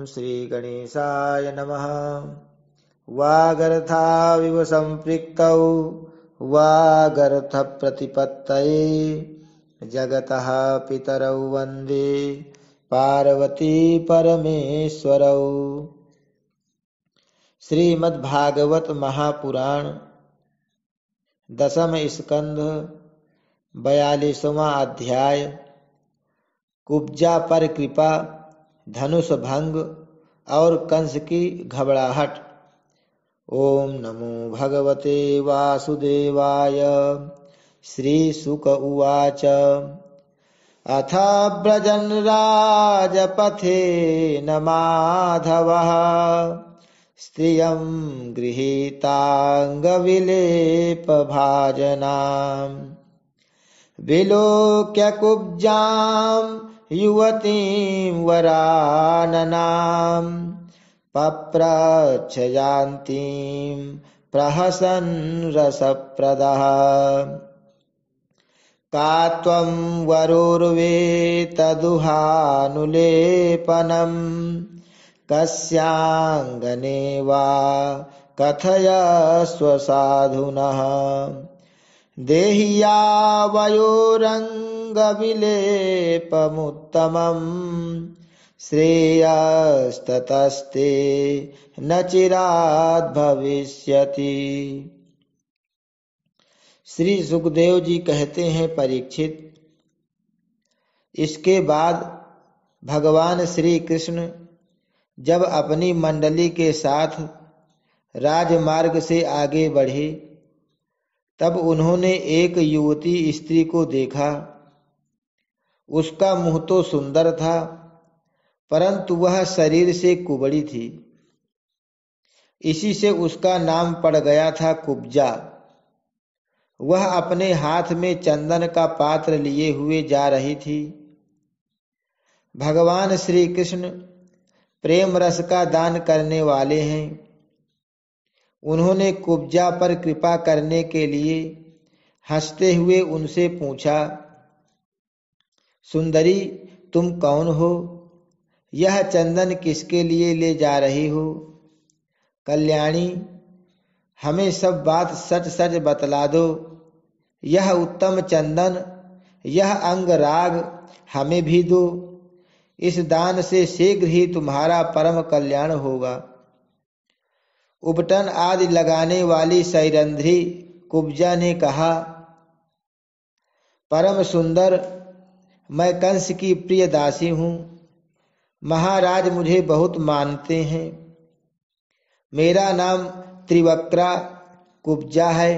श्रीगणेशाय नमः। वागर्थाविव सम्पृक्तौ वागर्थप्रतिपत्तये जगतः पितरौ वन्दे पार्वती परमेश्वरौ। श्रीमद्भागवत महापुराण दशम स्कंध 42वां अध्याय कुब्जा पर कृपा, धनुष भंग और कंस की घबराहट। ओम नमो भगवते वासुदेवाय। श्री शुक उवाच। अथ व्रजन् राजपथेन माधवः स्त्रियं गृहीताङ्गविलेपभाजनाम् विलोक्य कुब्जां युवतीं वराननां पप्रच्छ यान्तीं प्रहसन् रसप्रदः। का त्वं वरोर्वे तदुहानुलेपनम् कस्याङ्गने वा कथयस्व साधुनः। देह्यावयोरङ्गविलेपमुत्तमम् श्रेयस्ततस्ते न चिरात् भविष्यति। श्री सुखदेव जी कहते हैं, परीक्षित, इसके बाद भगवान श्री कृष्ण जब अपनी मंडली के साथ राजमार्ग से आगे बढ़े तब उन्होंने एक युवती स्त्री को देखा। उसका मुंह तो सुंदर था परंतु वह शरीर से कुबड़ी थी। इसी से उसका नाम पड़ गया था कुब्जा। वह अपने हाथ में चंदन का पात्र लिए हुए जा रही थी। भगवान श्री कृष्ण प्रेम रस का दान करने वाले हैं। उन्होंने कुब्जा पर कृपा करने के लिए हंसते हुए उनसे पूछा, सुंदरी, तुम कौन हो? यह चंदन किसके लिए ले जा रही हो? कल्याणी, हमें सब बात सच सच बतला दो। यह उत्तम चंदन, यह अंग राग हमें भी दो। इस दान से शीघ्र ही तुम्हारा परम कल्याण होगा। उपटन आदि लगाने वाली सैरंध्री कुब्जा ने कहा, परम सुंदर, मैं कंस की प्रिय दासी हूँ। महाराज मुझे बहुत मानते हैं। मेरा नाम त्रिवक्रा कुब्जा है।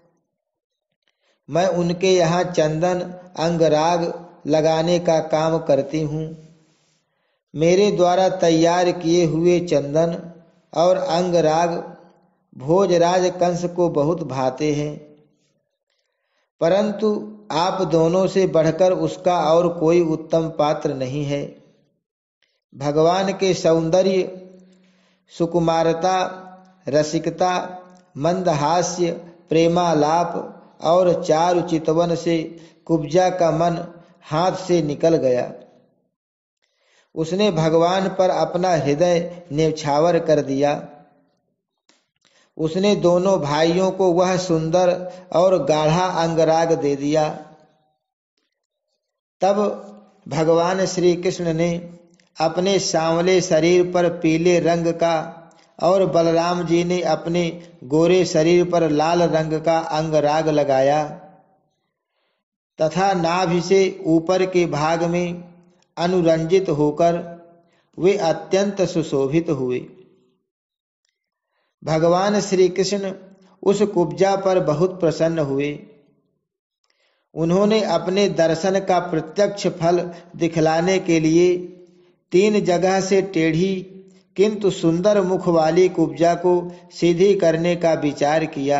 मैं उनके यहाँ चंदन अंगराग लगाने का काम करती हूँ। मेरे द्वारा तैयार किए हुए चंदन और अंगराग भोजराज कंस को बहुत भाते हैं, परंतु आप दोनों से बढ़कर उसका और कोई उत्तम पात्र नहीं है। भगवान के सौंदर्य, सुकुमारता, रसिकता, मंदहास्य, प्रेमालाप और चारु चितवन से कुब्जा का मन हाथ से निकल गया। उसने भगवान पर अपना हृदय न्यौछावर कर दिया। उसने दोनों भाइयों को वह सुंदर और गाढ़ा अंगराग दे दिया। तब भगवान श्री कृष्ण ने अपने सांवले शरीर पर पीले रंग का और बलराम जी ने अपने गोरे शरीर पर लाल रंग का अंगराग लगाया तथा नाभि से ऊपर के भाग में अनुरंजित होकर वे अत्यंत सुशोभित हुए। भगवान श्री कृष्ण उस कुब्जा पर बहुत प्रसन्न हुए। उन्होंने अपने दर्शन का प्रत्यक्ष फल दिखलाने के लिए 3 जगह से टेढ़ी किंतु सुंदर मुख वाली कुब्जा को सीधी करने का विचार किया।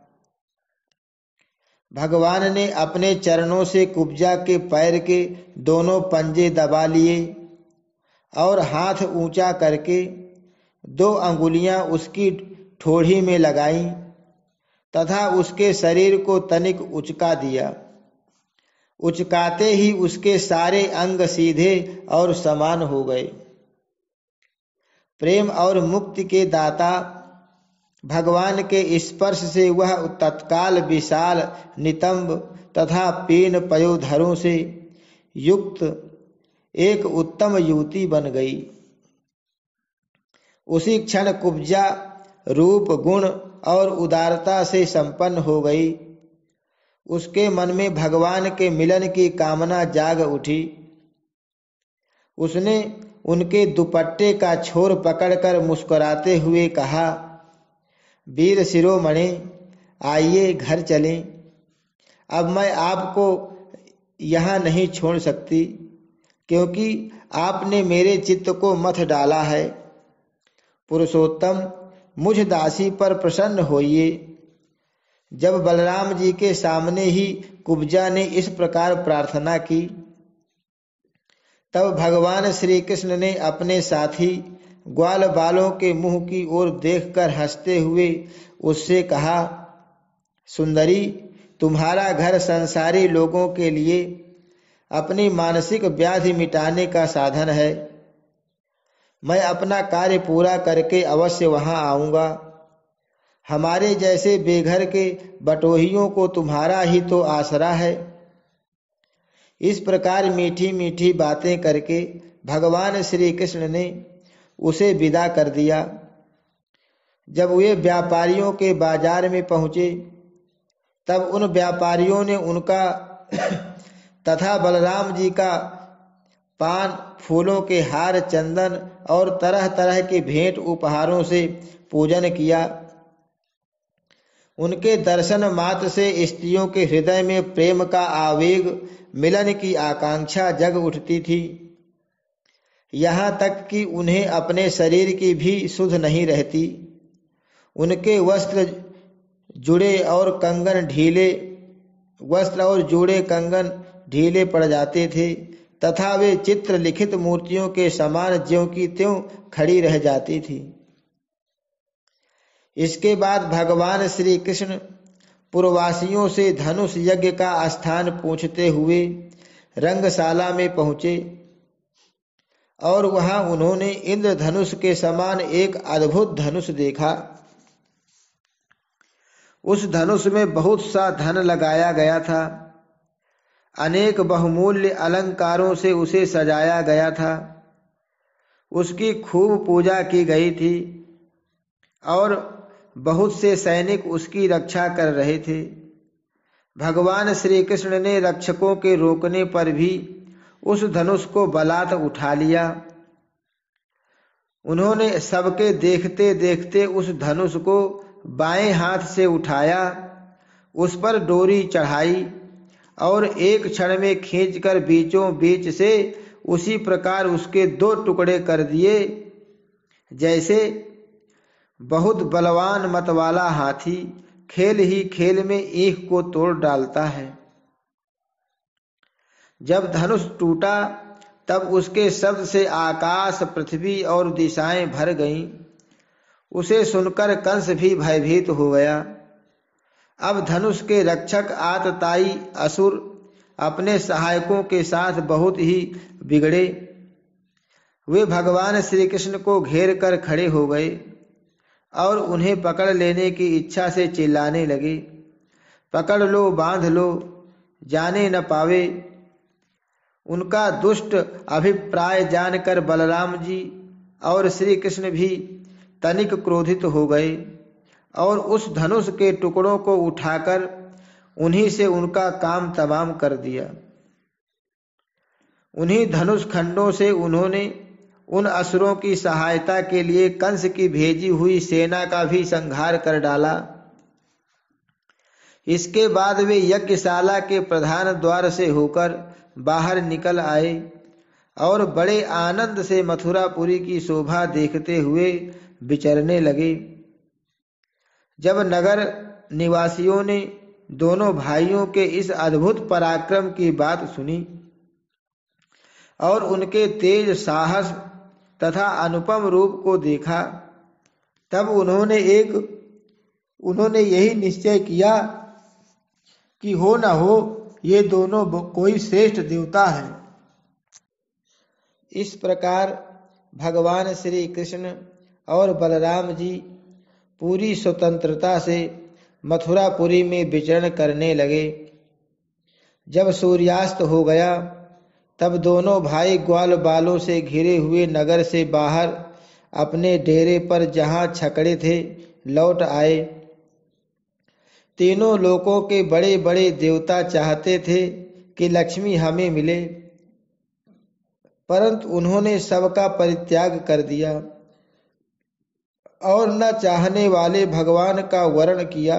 भगवान ने अपने चरणों से कुब्जा के पैर के दोनों पंजे दबा लिए और हाथ ऊंचा करके 2 अंगुलियां उसकी ठोड़ी में लगाईं तथा उसके शरीर को तनिक उचका दिया। उचकाते ही उसके सारे अंग सीधे और समान हो गए। प्रेम और मुक्ति के दाता भगवान के स्पर्श से वह तत्काल विशाल नितंब तथा पीन पयोधरों से युक्त एक उत्तम युवती बन गई। उसी क्षण कुब्जा रूप गुण और उदारता से संपन्न हो गई। उसके मन में भगवान के मिलन की कामना जाग उठी। उसने उनके दुपट्टे का छोर पकड़कर मुस्कुराते हुए कहा, वीर शिरोमणि, आइए घर चलें। अब मैं आपको यहाँ नहीं छोड़ सकती, क्योंकि आपने मेरे चित्त को मथ डाला है। पुरुषोत्तम, मुझ दासी पर प्रसन्न होइए। जब बलराम जी के सामने ही कुब्जा ने इस प्रकार प्रार्थना की, तब भगवान श्री कृष्ण ने अपने साथी ग्वाल बालों के मुंह की ओर देखकर हंसते हुए उससे कहा, सुंदरी, तुम्हारा घर संसारी लोगों के लिए अपनी मानसिक व्याधि मिटाने का साधन है। मैं अपना कार्य पूरा करके अवश्य वहां आऊंगा। हमारे जैसे बेघर के बटोहियों को तुम्हारा ही तो आसरा है। इस प्रकार मीठी मीठी बातें करके भगवान श्री कृष्ण ने उसे विदा कर दिया। जब वे व्यापारियों के बाजार में पहुंचे, तब उन व्यापारियों ने उनका तथा बलराम जी का पान, फूलों के हार, चंदन और तरह तरह के भेंट उपहारों से पूजन किया। उनके दर्शन मात्र से स्त्रियों के हृदय में प्रेम का आवेग, मिलन की आकांक्षा जग उठती थी। यहाँ तक कि उन्हें अपने शरीर की भी सुध नहीं रहती। उनके वस्त्र और जोड़े कंगन ढीले पड़ जाते थे तथा वे चित्र लिखित मूर्तियों के समान ज्यों की त्यों खड़ी रह जाती थी। इसके बाद भगवान श्री कृष्ण पुरवासियों से धनुष यज्ञ का स्थान पूछते हुए रंगशाला में पहुंचे और वहां उन्होंने इंद्रधनुष के समान एक अद्भुत धनुष देखा। उस धनुष में बहुत सा धन लगाया गया था। अनेक बहुमूल्य अलंकारों से उसे सजाया गया था। उसकी खूब पूजा की गई थी और बहुत से सैनिक उसकी रक्षा कर रहे थे। भगवान श्री कृष्ण ने रक्षकों के रोकने पर भी उस धनुष को बलात् उठा लिया। उन्होंने सबके देखते देखते उस धनुष को बाएं हाथ से उठाया, उस पर डोरी चढ़ाई और एक क्षण में खींचकर बीचों बीच से उसी प्रकार उसके 2 टुकड़े कर दिए, जैसे बहुत बलवान मतवाला हाथी खेल ही खेल में ईख को तोड़ डालता है। जब धनुष टूटा, तब उसके शब्द से आकाश, पृथ्वी और दिशाएं भर गईं। उसे सुनकर कंस भी भयभीत हो गया। अब धनुष के रक्षक आतताई असुर अपने सहायकों के साथ बहुत ही बिगड़े। वे भगवान श्री कृष्ण को घेर कर खड़े हो गए और उन्हें पकड़ लेने की इच्छा से चिल्लाने लगे, पकड़ लो, बांध लो, जाने न पावे। उनका दुष्ट अभिप्राय जानकर बलराम जी और श्री कृष्ण भी तनिक क्रोधित हो गए और उस धनुष के टुकड़ों को उठाकर उन्हीं से उनका काम तमाम कर दिया। उन्हीं धनुष खंडों से उन्होंने उन असुरों की सहायता के लिए कंस की भेजी हुई सेना का भी संहार कर डाला। इसके बाद वे यज्ञशाला के प्रधान द्वार से होकर बाहर निकल आए और बड़े आनंद से मथुरापुरी की शोभा देखते हुए विचरने लगे। जब नगर निवासियों ने दोनों भाइयों के इस अद्भुत पराक्रम की बात सुनी और उनके तेज साहस तथा अनुपम रूप को देखा, तब उन्होंने यही निश्चय किया कि हो न हो ये दोनों कोई श्रेष्ठ देवता है। इस प्रकार भगवान श्री कृष्ण और बलराम जी पूरी स्वतंत्रता से मथुरापुरी में विचरण करने लगे। जब सूर्यास्त हो गया तब दोनों भाई ग्वाल बालों से घिरे हुए नगर से बाहर अपने डेरे पर जहां छकड़े थे लौट आए। तीनों लोकों के बड़े बड़े देवता चाहते थे कि लक्ष्मी हमें मिले, परंतु उन्होंने सबका परित्याग कर दिया और न चाहने वाले भगवान का वरण किया।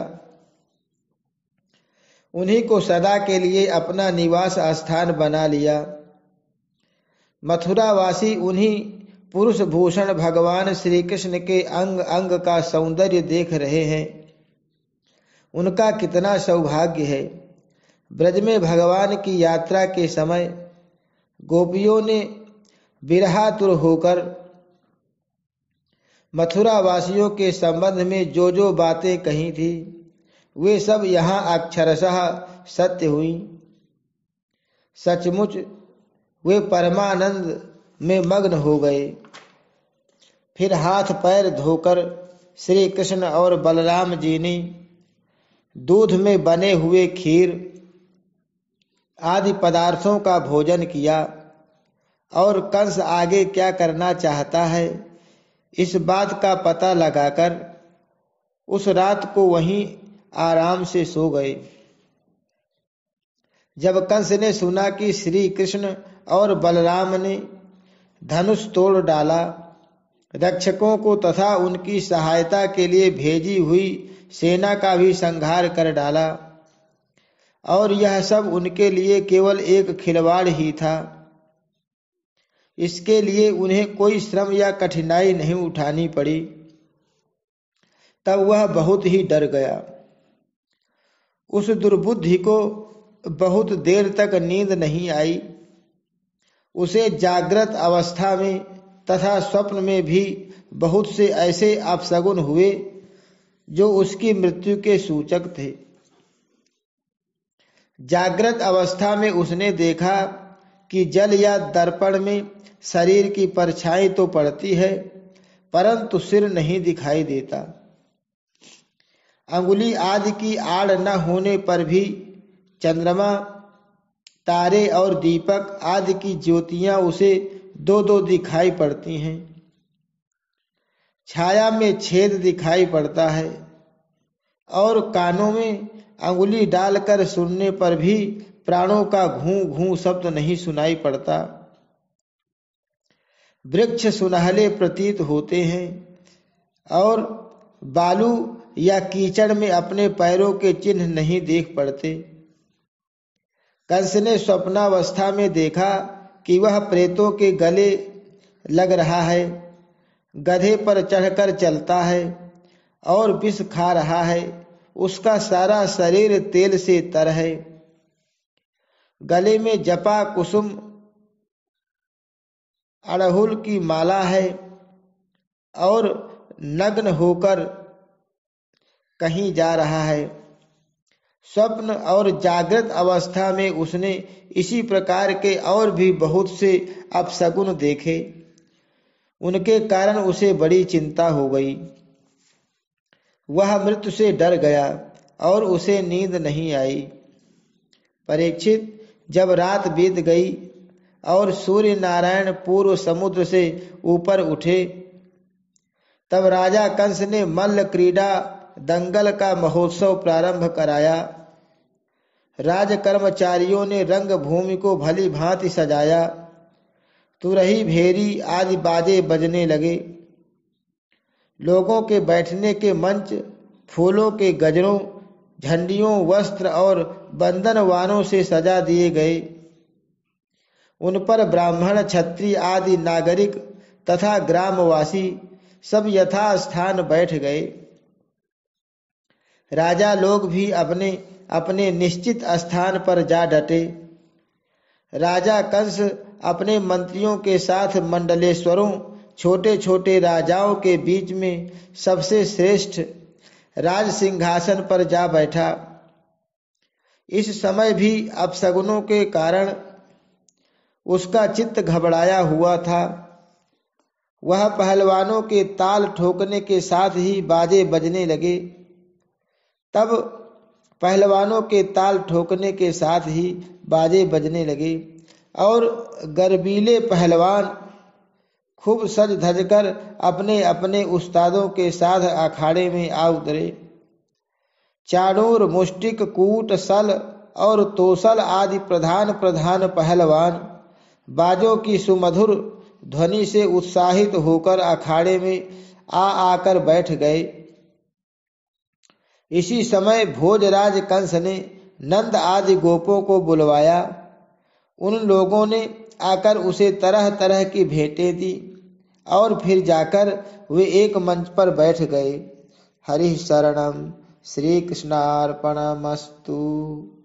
उन्हीं को सदा के लिए अपना निवास स्थान बना लिया। मथुरावासी उन्हीं पुरुष भूषण भगवान श्री कृष्ण के अंग अंग का सौंदर्य देख रहे हैं। उनका कितना सौभाग्य है। ब्रज में भगवान की यात्रा के समय गोपियों ने विरहातुर होकर मथुरा वासियों के संबंध में जो जो बातें कही थी वे सब यहाँ अक्षरशः सत्य हुई। सचमुच वे परमानंद में मग्न हो गए। फिर हाथ पैर धोकर श्री कृष्ण और बलराम जी ने दूध में बने हुए खीर आदि पदार्थों का भोजन किया और कंस आगे क्या करना चाहता है इस बात का पता लगाकर उस रात को वहीं आराम से सो गए। जब कंस ने सुना कि श्री कृष्ण और बलराम ने धनुष तोड़ डाला, रक्षकों को तथा उनकी सहायता के लिए भेजी हुई सेना का भी संहार कर डाला और यह सब उनके लिए केवल एक खिलवाड़ ही था, इसके लिए उन्हें कोई श्रम या कठिनाई नहीं उठानी पड़ी, तब वह बहुत ही डर गया। उस दुर्बुद्धि को बहुत देर तक नींद नहीं आई। उसे जागृत अवस्था में तथा स्वप्न में भी बहुत से ऐसे अपशगुन हुए जो उसकी मृत्यु के सूचक थे। जागृत अवस्था में उसने देखा कि जल या दर्पण में शरीर की परछाई तो पड़ती है परंतु सिर नहीं दिखाई देता। अंगुली आदि की आड़ न होने पर भी चंद्रमा, तारे और दीपक आदि की ज्योतियां उसे दो दो दिखाई पड़ती हैं। छाया में छेद दिखाई पड़ता है और कानों में अंगुली डालकर सुनने पर भी प्राणों का घूं घूं शब्द नहीं सुनाई पड़ता। वृक्ष सुनहले प्रतीत होते हैं और बालू या कीचड़ में अपने पैरों के चिन्ह नहीं देख पड़ते। कंस ने स्वप्नावस्था में देखा कि वह प्रेतों के गले लग रहा है, गधे पर चढ़कर चलता है और विष खा रहा है। उसका सारा शरीर तेल से तर है। गले में जपा कुसुम अड़हुल की माला है और नग्न होकर कहीं जा रहा है। स्वप्न और जागृत अवस्था में उसने इसी प्रकार के और भी बहुत से अपशगुन देखे। उनके कारण उसे बड़ी चिंता हो गई। वह मृत्यु से डर गया और उसे नींद नहीं आई। परीक्षित, जब रात बीत गई और सूर्य नारायण पूर्व समुद्र से ऊपर उठे तब राजा कंस ने मल्ल क्रीड़ा दंगल का महोत्सव प्रारंभ कराया। राज कर्मचारियों ने रंग भूमि को भली भांति सजाया। तुरही, भेरी आदि बाजे बजने लगे। लोगों के बैठने के मंच फूलों के गजरों, झंडियों, वस्त्र और बंदनवानों से सजा दिए गए। उन पर ब्राह्मण, क्षत्रिय आदि नागरिक तथा ग्रामवासी सब यथास्थान बैठ गए। राजा लोग भी अपने अपने निश्चित स्थान पर जा डटे। राजा कंस अपने मंत्रियों के साथ मंडलेश्वरों, छोटे छोटे राजाओं के बीच में सबसे श्रेष्ठ राज सिंहासन पर जा बैठा। इस समय भी अपशगुनों के कारण उसका चित्त घबराया हुआ था। वह पहलवानों के ताल ठोकने के साथ ही बाजे बजने लगे। तब पहलवानों के ताल ठोकने के साथ ही बाजे बजने लगे और गर्वीले पहलवान खूब सज धज कर अपने अपने उस्तादों के साथ अखाड़े में आ उतरे। चाणूर, मुष्टिक, कूट, सल और तोसल आदि प्रधान प्रधान पहलवान बाजों की सुमधुर ध्वनि से उत्साहित होकर अखाड़े में आकर बैठ गए। इसी समय भोजराज कंस ने नंद आदि गोपों को बुलवाया। उन लोगों ने आकर उसे तरह तरह की भेंटें दी और फिर जाकर वे एक मंच पर बैठ गए। हरि शरणम। श्री कृष्णार्पणमस्तु।